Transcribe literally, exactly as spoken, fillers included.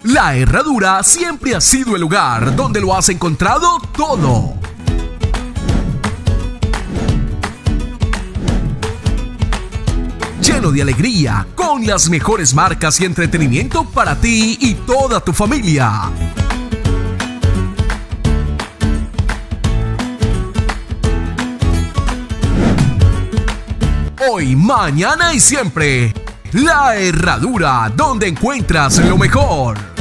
La Herradura siempre ha sido el lugar donde lo has encontrado todo. Lleno de alegría, con las mejores marcas y entretenimiento para ti y toda tu familia. Hoy, mañana y siempre. La Herradura, donde encuentras lo mejor.